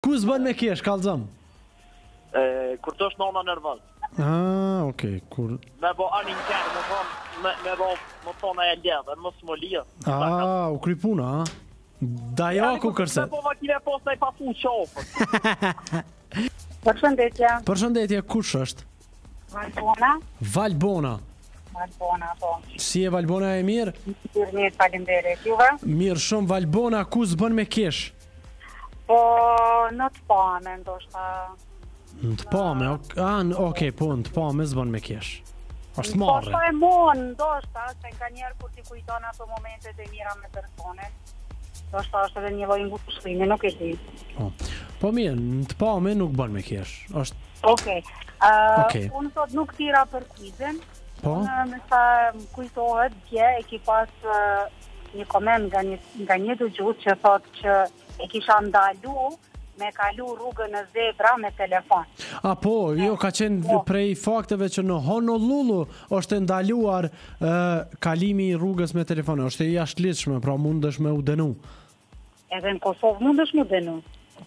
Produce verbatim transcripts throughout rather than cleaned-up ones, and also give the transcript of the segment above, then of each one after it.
Ku s'bën me kesh, kallëzëm? Kur të është nona nervoz. Ah, okej, kur... Me bo anin kërë, me thonë, me, me bo, më thonë e ledhe, më së më lia. Ah, u kry puna, ha? Dajaku kërse. Me bo makine posta i pa fu qofë. Përshëndetje. Përshëndetje, kush është? Valbona. Valbona. Valbona, po. Si e Valbona e mirë? Mirë, mirë, faleminderit. Juve? Mirë shumë, Valbona, ku s'bën me kesh? Po, në të pame, ndoshta... Në të pame, okej, po, në të pame s'bën me kesh. Është marrë. Po, shta e mon, ndoshta, se nga njerë kur t'i kujton ato momentet e mira me personet. Ndoshta është edhe një lloj ngushëllimi, nuk e di. Po, po mirë, në të pame nuk bën me kesh. Është... Okej. Okay. Uh, unë sot nuk tira për quizin. Po? Unë me sa më kujtohet, dje e ki pas uh, një koment nga një, nga një dëgjues që thot që e kisha ndalu me kalu rrugën e zebra me telefon. A po, jo, ka qenë po. Prej fakteve që në Honolulu është ndaluar uh, kalimi i rrugës me telefon. Është e jashtëligjshme, pra mundesh me u dënu. Edhe në Kosovë mundesh me u dënu.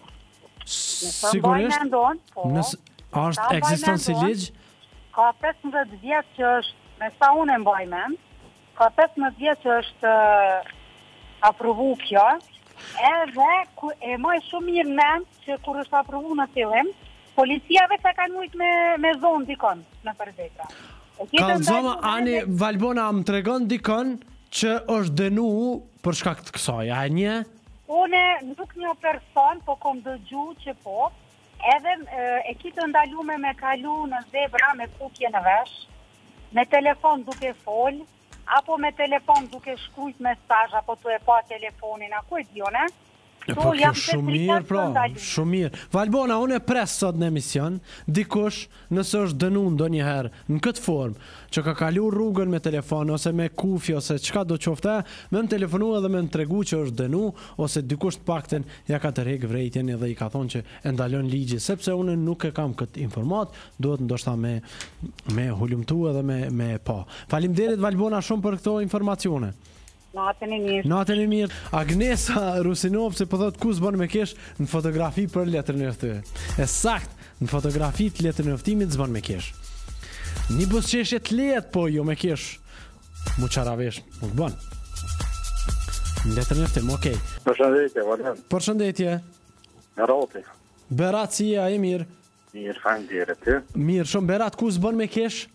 Sigurisht? Po. Nësë është ekziston si ligj? Ka pesëmbëdhjetë vjet që është, me sa unë e mbaj mend, ka pesëmbëdhjetë vjet që është uh, aprovu kjo, edhe ku, e maj shumë mirë mend që kur është aprovu në fillim, policia vetë e ka njujt me, me zonë dikon në përdekra. Kallëzoma, Ani Valbona më tregon dikon që është dënu për shkak të kësaj, a një? Une nuk një person, po kom dëgju që po, edhe e kitë ndalume me kalu në zebra me kukje në vesh, me telefon duke fol, apo me telefon duke shkrujt mesazh, apo tu e pa telefonin, a ku e dione? Po kjo shumë mirë, pra, shumë mirë. Valbona, unë e pres sot në emision, dikush nëse është dënu ndonjëherë në këtë formë, që ka kalu rrugën me telefon, ose me kufi, ose qka do qofte, me më telefonu edhe me më tregu që është dënu, ose dikush të pakten ja ka të rejkë vrejtjen edhe i ka thonë që e ndalon ligji, sepse unë nuk e kam këtë informat, duhet ndoshta me, me hulumtu edhe me, me pa. Faleminderit Valbona shumë për këto informacione. Natën e mirë. Natën e mirë. Agnesa Rusinov se po thot ku s'bën me kesh në fotografi për letrën e ftyrë. E sakt, në fotografi të letrën e ftimit s'bën me kesh. Një buzëqeshje të lehtë, po jo me kesh. Mu qaravesh, nuk bën. Në letrën e ftim, okej. Përshëndetje, Valem. Përshëndetje. Berati. Berat, si e, a e mirë? Mirë, faleminderit, ti? Mirë, shumë. Berat, ku s'bën me kesh?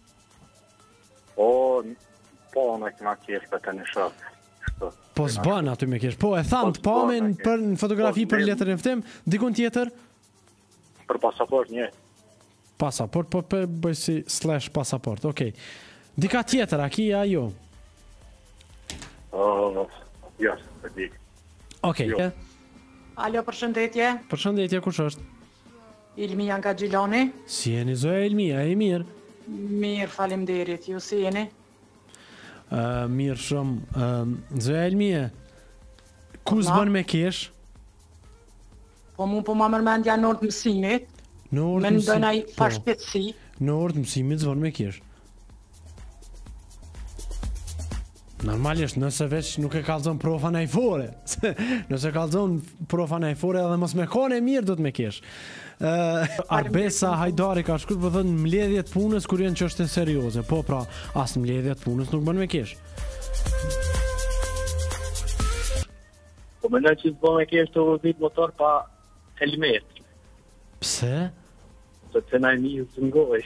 O, po, me këma kesh për të një shok. Po s'bën aty me kesh. Po e tham të pamen për në fotografi për letrën e ftim, dikun tjetër? Për pasaport një. Pasaport, po për bëj si slash pasaport, okej. Dika tjetër, a ki a jo? O, jo, e di. Okej. Alo, përshëndetje. Përshëndetje, kush është? Ilmia nga Gjiloni. Si jeni zoja Ilmia, e mirë? Mirë, faleminderit. Ju si jeni? Uh, mirë shumë. Uh, Zoja Elmie, ku s'bën me kesh? Po mu po ma mërmendja në orë të mësimit. Në orë të mësimit. Me ndojna i pashpetsi. Në orë të mësimit s'bën me kesh. Normalisht, nëse veç nuk e kalzon profa në i fore. Nëse kalzon profa në i fore edhe mos me kone mirë do të me kesh. Uh, Arbesa Hajdari ka shkruar për thënë mbledhjet punës kur janë çështje serioze. Po pra, as mbledhjet punës nuk bën me kesh. Po mendoj që bën me kesh të udhëzit motor pa helmet. Pse? Sepse na një të ngoj.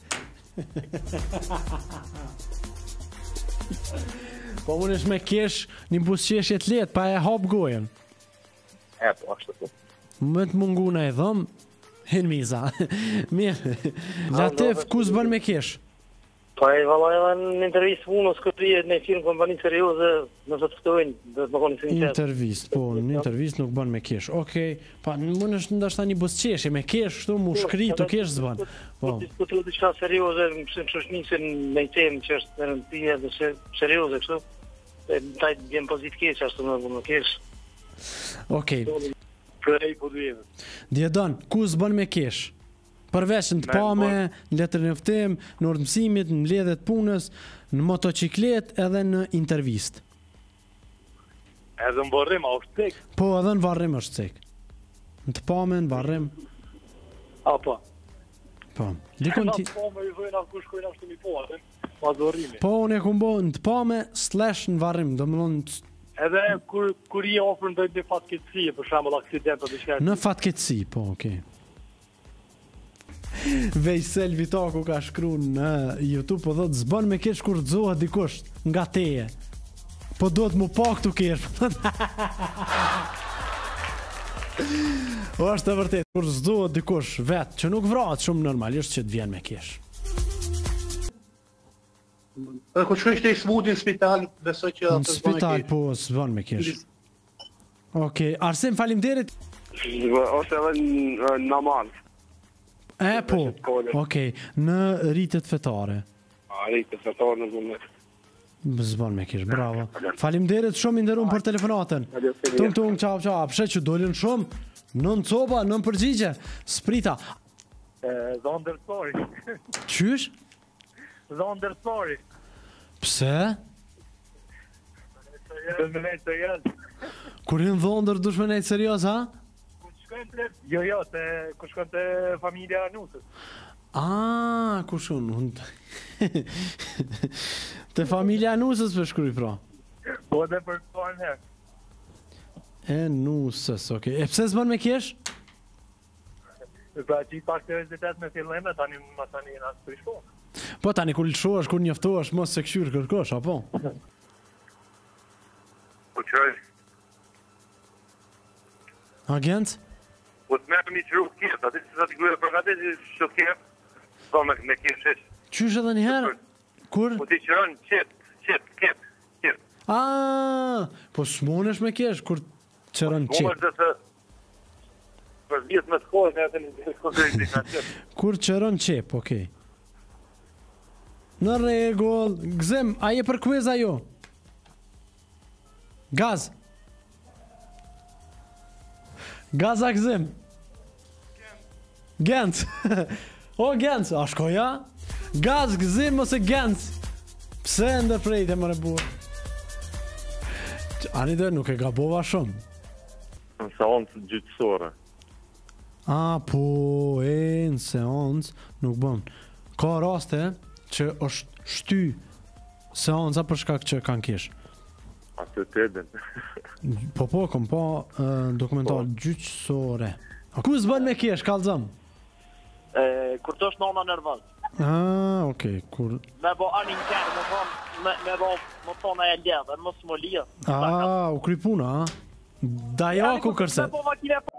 Po mundesh me kesh një buzëqeshje të lehtë pa e hap gojen. E po ashtu po. Më të munguna e dhëm. Helmiza. Mirë. Latif, ku s'bën me kesh? Po e valla edhe në intervistë punës këtë rijet në firmë kompani serioze, nëse të ftojnë, dhe të më koni sinqert. Intervistë, po, në intervistë nuk bën me kesh. Okej, pa mund është ndoshta një buzëqeshje me kesh, kështu mu shkri të kesh s'bën. Po. Diskutu diçka serioze, më shoshnisin me temë që është në rëndësia dhe serioze kështu. E taj vjen pozit kesh ashtu më bën me kesh. Okej. Kërrej po duhet. Djedon, ku s'bën me kesh? Përveç në të pame, në letrën e ftim, në orë të mësimit, në mbledhjet punës, në motociklet edhe në intervistë. Edhe në varrim është cek? Po, edhe në varrim është cek. Në të pame, në varrim. A, po. Po. Dikon ti... Në të pame i vëjnë atë ku shkojnë ashtu mi po, atë. Ma dorimi. Po, unë e ku mbo në të pame, slash në varrim, do më thonë... Edhe kur, kur i ofrën dhe një fatkeqësi, për shembull aksident për diçka. Në fatkeqësi, po, okej. Veysel Vitaku ka shkru në YouTube, po dhëtë zbën me kesh kur dzohet dikush nga teje. Po do të mu pa këtu kesh. O është të vërtet, kur zdohet dikush vetë, që nuk vratë shumë normalisht që të vjen me kesh. Edhe kur shkojnë të i smudi në spital, besoj që... Në spital, po, zbën me kesh. Okej, Arsim, faleminderit. Ose edhe në namaz. E, po, okej, në rritet fetare. A, rritet fetare në zumë. Zbon me kish, bravo. Faleminderit shumë i nderuar për telefonatën. Tung tung, çao çao. Pse që dolën shumë? Nën copa, nën përgjigje. Sprita. Zonder sorry. Qysh? Zonder sorry. Pse? Dëshmënej serios. Kur hin dhondër dëshmënej serios, ha? Ku shkojnë të... Jo, jo, te... ku shkojnë të familja Nusës. Ah, ku shkon? Te familja Nusës për shkruj, pra. Po edhe për të parën herë. E Nusës, okej. E pse s'bën me kesh? Pra që i pak të rezitet me fillime, tani ma tani në asë të rishko. Po tani kur lëshohesh, kur njoftohesh, mos se këshyrë kërkosh, apo? Po qërë? Agent? Po të merë një qëruk kjetë, ati që të të gujë për gati që të kjetë, po me, me kjetë shesh. Qysh edhe njëherë? Kur? Po ti qërën qetë, qetë, kjetë, qetë. Ah, po s'monesh me kesh, kur qërën Po qep. më dhe se... Për vjetë me të kohë, në atë një kodrejt një ka qetë. Kur qërën qep, okej. Në regull, gzem, a je për quiz ajo? Gaz. Gaz a gzem. Gent. O, Gent, a shkoja? Gaz, gzim ose Gent? Pse ndër prejtë e më rebuar? Ani dhe nuk e gabova shumë. Në seancë gjyqësore. A, po, e, në seancë, nuk bën. Ka raste që është shty seanca për shkak që kanë kish. A të të edhen. Po, po, kom pa uh, dokumentar gjyqësore. A ku s'bën me kish, kallëzëm? Kur të është nona nervoz. Ah, okej, kur... Me bo anin kërë, me thonë, me, me bo më thonë e ledhe, mos më lia. Ah, u krypuna, ha? Dajaku kërse. Me bo makine